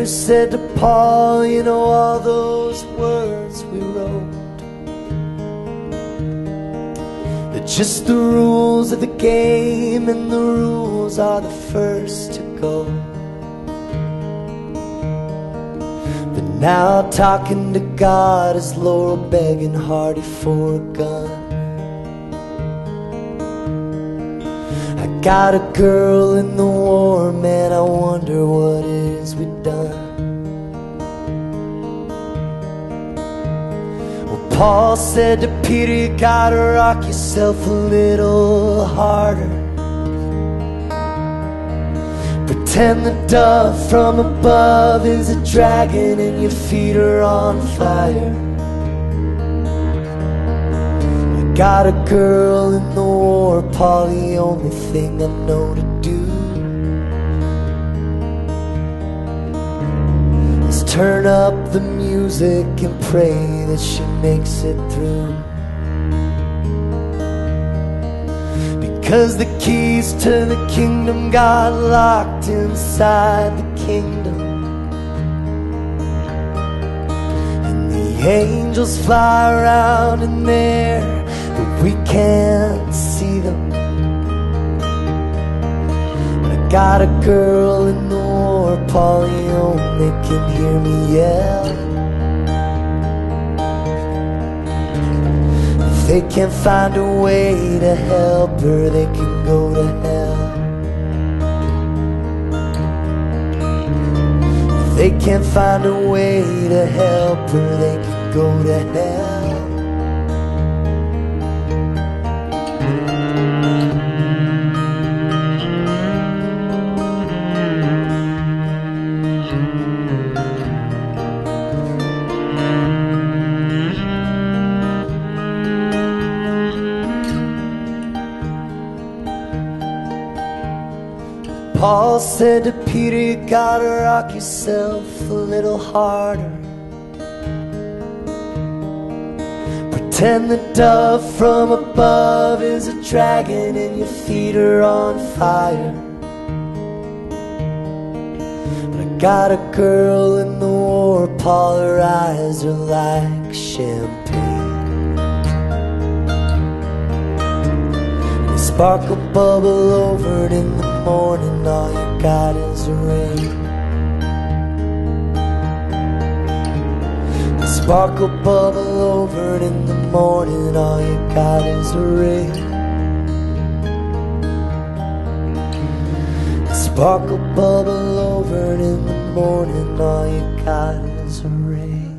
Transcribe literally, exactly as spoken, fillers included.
Peter said to Paul, you know all those words we wrote, they're just the rules of the game, and the rules are the first to go. But now talking to God is Laurel begging Hardy for a gun. I got a girl in the war, man, I wonder what it is we've done. Well, Paul said to Peter, you gotta rock yourself a little harder. Pretend the dove from above is a dragon and your feet are on fire. Got a girl in the war, Paul, the only thing I know to do is turn up the music and pray that she makes it through. Because the keys to the kingdom got locked inside the kingdom, and the angels fly around in there, but we can't see them. But I got a girl in the war, Paul, you only can hear me yell. If they can't find a way to help her, they can go to hell. If they can't find a way to help her, they can go to hell. Paul said to Peter, you gotta rock yourself a little harder. Pretend the dove from above is a dragon and your feet are on fire. But I got a girl in the war, Paul, her eyes are like champagne. They sparkle, bubble over it in the morning, all you got is rain. The sparkle bubble over it in the morning, all you got is rain. The sparkle bubble over it in the morning, all you got is rain.